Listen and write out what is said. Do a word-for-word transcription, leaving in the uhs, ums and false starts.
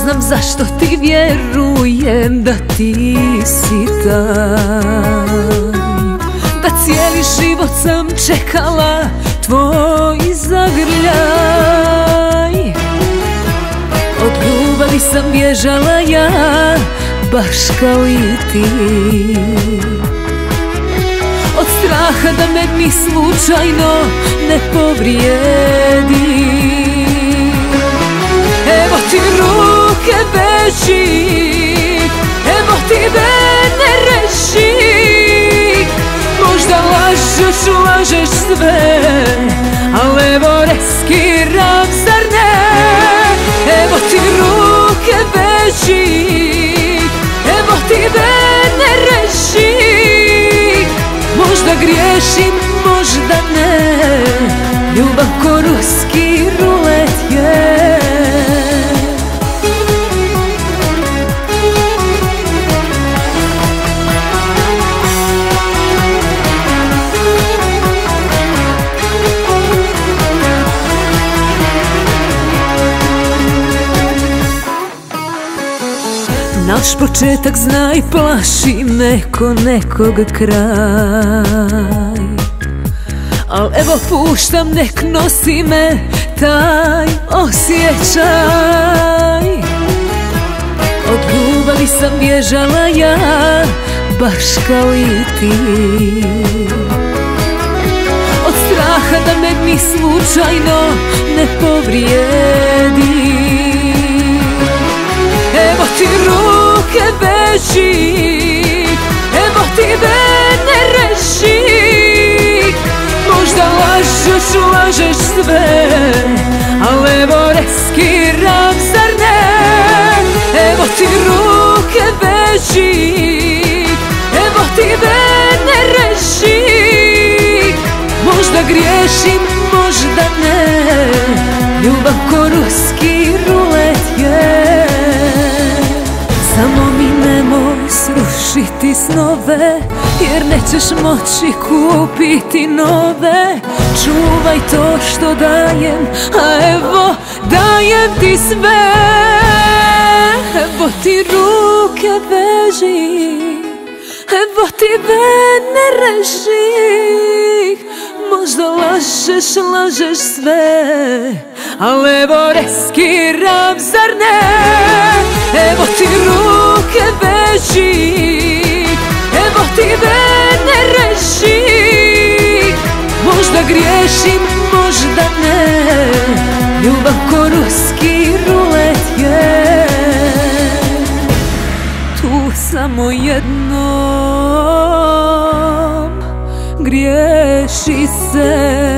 znam zašto ti vjerujem da ti si taj, da cijeli život sam čekala tvoj zagrljaj. Od ljubavi sam bježala ja, baš kao i ti, od straha da me ni slučajno ne povrijedi. Evo ti ruke veći, evo ti mene reši. Možda lažeš, lažeš sve, al evo reskiram, zar ne? Evo ti ruke veći, evo ti mene reši. Možda griješim, možda ne, ljubav ko ruski rulet je. Naš početak znaj plaši neko nekog kraj, al evo puštam nek nosi me taj osjećaj. Od ljubavi sam bježala ja, baš kao i ti, od straha da me ni slučajno ne povrijedi. Evo ti ruke veći, evo ti mene reši. Možda lažeš, lažeš sve, al evo reskiram, zar ne? Evo ti ruke veći, evo ti mene reši. Možda griješim, možda ne, ljubav ko ruski rulet je. Samo mi nemoj srušiti snove, jer nećeš moći kupiti nove. Čuvaj to što dajem, a evo dajem ti sve. Evo ti ruke veži, evo ti mene reži. Možda lažeš, lažeš sve, al evo reskiram, zar ne? Evo ti ruke veći, evo ti mene reši. Možda griješim, možda ne, ljubav ko ruski rulet je. Tu samo jednom griješi se.